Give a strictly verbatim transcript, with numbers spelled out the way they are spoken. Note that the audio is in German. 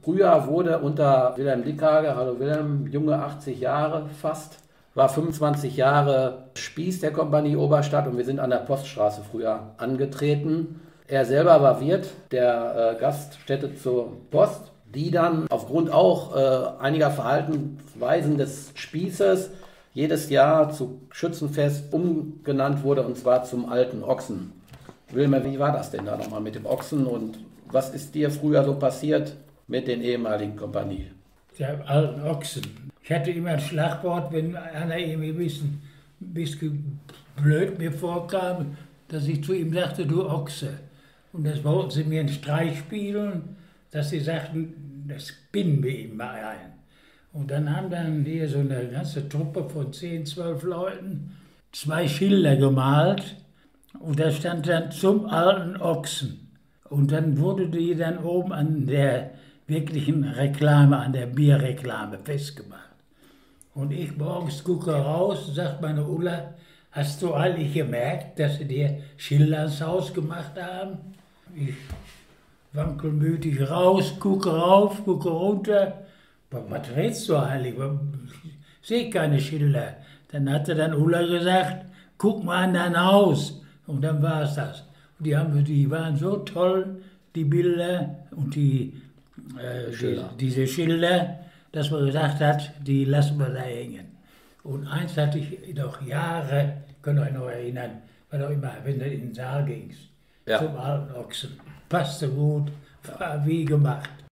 Früher wurde unter Wilhelm Dickhager, hallo Wilhelm, junge achtzig Jahre fast, war fünfundzwanzig Jahre Spieß der Kompanie Oberstadt und wir sind an der Poststraße früher angetreten. Er selber war Wirt der äh, Gaststätte zur Post, die dann aufgrund auch äh, einiger Verhaltensweisen des Spießes jedes Jahr zu Schützenfest umgenannt wurde, und zwar zum Alten Ochsen. Wilhelm, wie war das denn da nochmal mit dem Ochsen und was ist dir früher so passiert mit den ehemaligen Kompanie? Der Alten Ochsen. Ich hatte immer ein Schlagwort, wenn einer irgendwie ein bisschen, ein bisschen blöd mir vorkam, dass ich zu ihm sagte, du Ochse. Und das wollten sie mir einen Streich spielen, dass sie sagten, das binden wir ihm mal ein. Und dann haben dann hier so eine ganze Truppe von zehn, zwölf Leuten zwei Schilder gemalt und da stand dann zum Alten Ochsen. Und dann wurde die dann oben an der wirklichen Reklame, an der Bierreklame festgemacht. Und ich morgens gucke raus, sagt meine Ulla, hast du eigentlich gemerkt, dass sie dir Schilder ans Haus gemacht haben? Ich wankelmütig raus, gucke rauf, gucke runter. Was redest du eigentlich? Ich sehe keine Schilder. Dann hatte dann Ulla gesagt, guck mal an dein Haus. Und dann war es das. Und die, haben, die waren so toll, die Bilder und die, äh, Schilder. Die, diese Schilder, dass man gesagt hat, die lassen wir da hängen. Und eins hatte ich noch Jahre, könnt ihr euch noch erinnern, war doch immer, wenn du in den Saal gingst, ja. Zum Alten Ochsen. Passte gut, war wie gemacht.